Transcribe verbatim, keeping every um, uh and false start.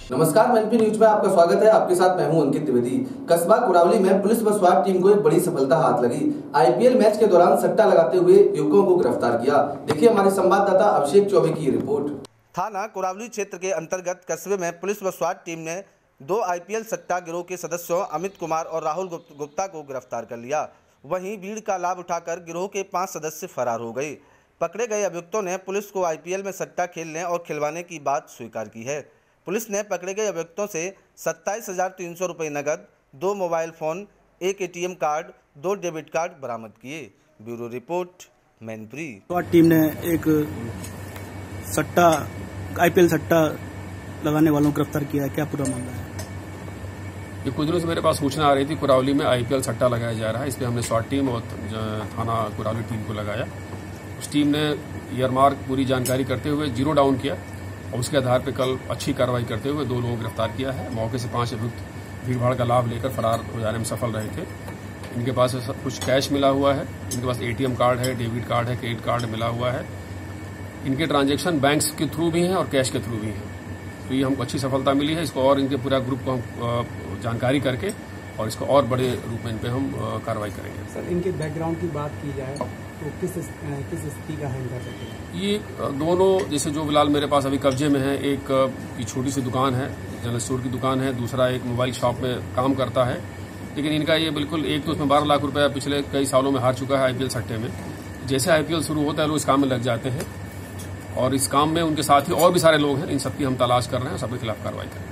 नमस्कार, NP news में आपका स्वागत है। आपके साथ मैं हूं अंकित त्रिवेदी। कस्बा कुरावली में पुलिस व स्वाट टीम को एक बड़ी सफलता हाथ लगी। आईपीएल मैच के दौरान सट्टा लगाते हुए युवकों को गिरफ्तार किया। देखिए हमारे संवाददाता अभिषेक चौबे की रिपोर्ट। थाना कुरावली क्षेत्र के अंतर्गत कस्बे में पुलिस व स्वाट टीम ने दो आईपीएल सट्टा गिरोह के सदस्यों अमित कुमार और राहुल गुप्ता को गिरफ्तार कर लिया। वहीं भीड़ का लाभ उठाकर गिरोह के पांच सदस्य फरार हो गए। पकड़े गए अभियुक्तों ने पुलिस को आईपीएल में सट्टा खेलने और खिलवाने की बात स्वीकार की है। पुलिस ने पकड़े गए अभियुक्तों से सत्ताईस हजार तीन सौ रुपये नकद, दो मोबाइल फ़ोन, एक एटीएम कार्ड, दो डेबिट कार्ड बरामद किए। Bureau report, Mainpuri. स्वाट टीम ने एक सट्टा आईपीएल सट्टा लगाने वालों को गिरफ्तार किया है। क्या पूरा मामला है? ये कुछ दिनों से मेरे पास सूचना आ रही थी कुरावली में आईपीएल सट्टा लगाया जा रहा है। इस पर हमने स्वाट टीम और थाना कुरावली टीम को लगाया। उस टीम ने ईयरमार्क पूरी जानकारी करते हुए जीरो डाउन किया और उसके आधार पर कल अच्छी कार्रवाई करते हुए दो लोगों को गिरफ्तार किया है। मौके से पांच अभियुक्त भीड़भाड़ का लाभ लेकर फरार हो जाने में सफल रहे थे। इनके पास कुछ कैश मिला हुआ है, इनके पास एटीएम कार्ड है, डेबिट कार्ड है, क्रेडिट कार्ड मिला हुआ है। इनके ट्रांजैक्शन बैंक्स के थ्रू भी हैं और कैश के थ्रू भी हैं। तो ये हमको अच्छी सफलता मिली है। इसको और इनके पूरा ग्रुप को हम जानकारी करके और इसको और बड़े रूप में इन पर हम कार्रवाई करेंगे। सर, इनके बैकग्राउंड की बात की जाए तो किस किस स्थिति का है इनका? ये दोनों जैसे जो फिलहाल मेरे पास अभी कब्जे में है, एक की छोटी सी दुकान है, जनरल स्टोर की दुकान है, दूसरा एक मोबाइल शॉप में काम करता है। लेकिन इनका ये बिल्कुल एक तो उसमें बारह लाख रुपया पिछले कई सालों में हार चुका है आईपीएल सट्टे में। जैसे आईपीएल शुरू होता है लोग इस काम में लग जाते हैं और इस काम में उनके साथ ही और भी सारे लोग हैं। इन सबकी हम तलाश कर रहे हैं, सबके खिलाफ कार्रवाई करें।